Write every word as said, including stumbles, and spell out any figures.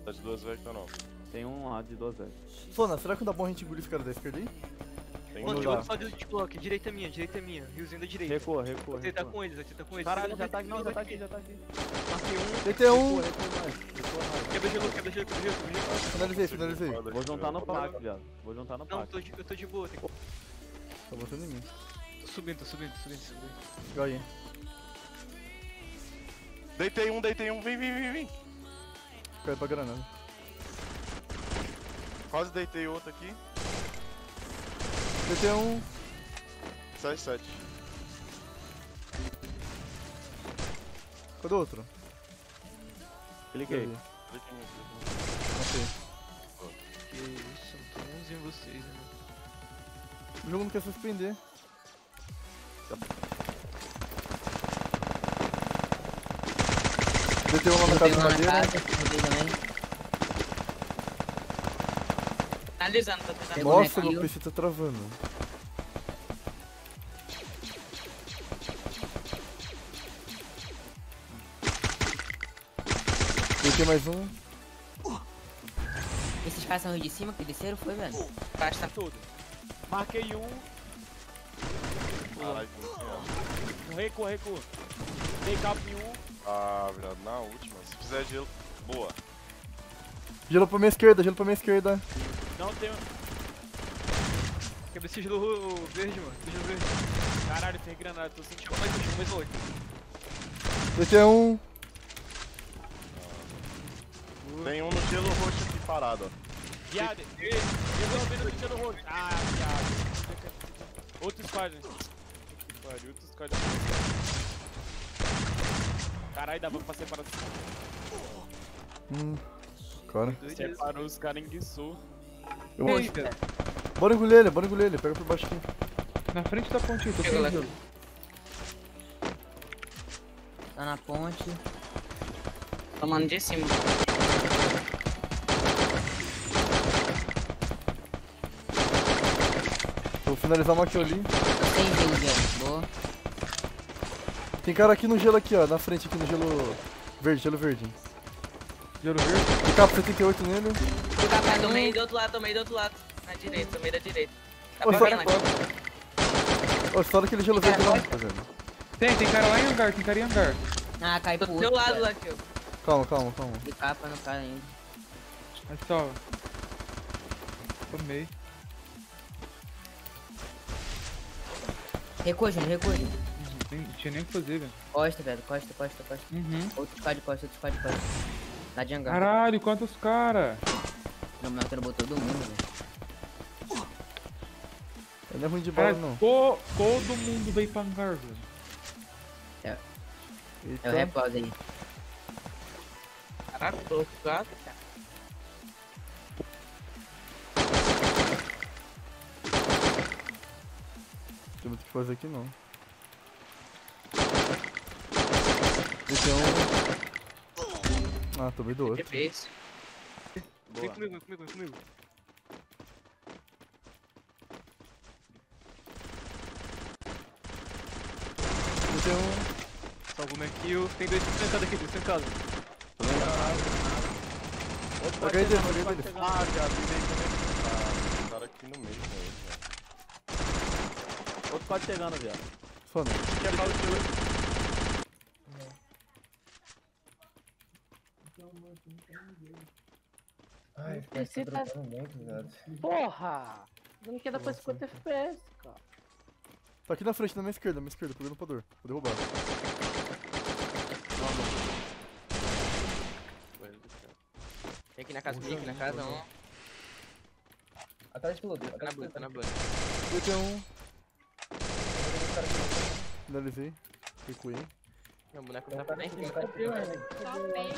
Tá de duas vecas ou não? Tem um lá de duas vecas. Sona, será que não dá bom a gente engolir esse cara da esquerda aí? Tem Mano, um eu dá. vou fazer de bloco, direita minha, direita minha, riozinho da direita. Recua, recua, Você tá recua. com eles, você tá com eles. Caralho, já tá aqui, não, já tá aqui, já tá aqui. Marquei um, D T um! Recua, recua mais, recua mais. quebra gelo, quebra gelo, quebra gelo, quebra gelo. Finalizei, finalizei. Vou juntar no pack, viado. Vou juntar no Não, pack. tô de, eu tô de boa, tem... tô Tá botando em mim. subindo, tô subindo, tô subindo, tô subindo. Fica aí. Deitei um, deitei um, vem, vem, vem, vem. Cai pra granada. Quase deitei outro aqui. D T um. sete sete. Cadê o outro? Cliquei. Ali. Clica em mim, clica Ok. Que isso, não tô bonzinho vocês, né? O jogo não quer suspender. D T um lá na casa de madeira. Analisando, tá tentando. Nossa, meu P C tá travando. D T mais um. Esses caras são os de cima que desceram, foi, velho? Basta tá tudo. Marquei um. em Caralho, que não Um recua, recua. Dei cap em um. Ah, virado, na última. Se fizer gelo, boa. Gelo pra minha esquerda, gelo pra minha esquerda. Não tem. Quebra esse gelo verde, mano. Esse gelo verde. Caralho, tem granada, tô sentindo. Chama mais um, chama mais oito. D T um. Tem um no gelo roxo aqui parado, ó. Viado, resolvendo o gelo roxo. Ah, viado. Outro squad. Que pariu, outro squad. Caralho, dava pra separar os caras. Hum. Cara. Separou os caras em Guiçu. Eu acho. Bora engolir ele, bora engolir ele. Pega por baixo aqui. Na frente da ponte, eu tô Chega lá. preso. Tá na ponte. Tomando de cima. Vou finalizar uma aqui ali. Tem gelo, gelo. Boa. Tem cara aqui no gelo aqui, ó. Na frente aqui no gelo verde, gelo verde. Gelo verde. Tem capa setenta e oito nele. Tu tá perto do meio do outro lado, do meio do outro lado. Na direita, do meio da direita. Tá Ô, pra só- ver lá. Ó, só aquele gelo verde lá, rapaziada. Tem, tem cara lá em hangar, tem cara em hangar. Ah, cai pro outro lado lá, tio. Calma, calma, calma. De capa no cara ainda. Mas só. Tomei. Recua, Júnior, recua, Júnior. Nem, tinha nem o que fazer, velho. Costa, velho. Costa, costa, costa. Uhum. Outro squad, costa, outro squad, costa. Lá de hangar. Caralho, quantos cara? Não, mas eu botou todo mundo, velho. Ele não é ruim de bola, Cara, não. to, todo mundo veio pra hangar, velho. É Eita. o repauso aí. Caraca, tô ficado. Tem muito o que fazer aqui, não. Esse é um... Ah, tomei do outro. Difícil. Vem comigo, vem comigo, vem comigo. Esse é um... Salvo o Merkill. Tem dois trancados aqui, dois trancados. Paguei dele, paguei dele. Ah, viado, vem também. Ah, tem cara aqui no meio com ele, velho. Outro squad chegando, viado. Só não. Quer falar de gelo? Ai, Você tá- muito, velho. Porra! Não quer dar pra cinquenta F P S, cara. Tá aqui na frente, na minha esquerda, na minha esquerda, pegando o podor. Vou derrubar. Tem aqui na casa, tem aqui na casa, um. Atrás de piloto, Tá na atrás de boa, tá na piloto. boa. Esse é um... Finalizei. Recuei. Meu boneco Tem tá um cara bem. aqui, tem um cara aqui.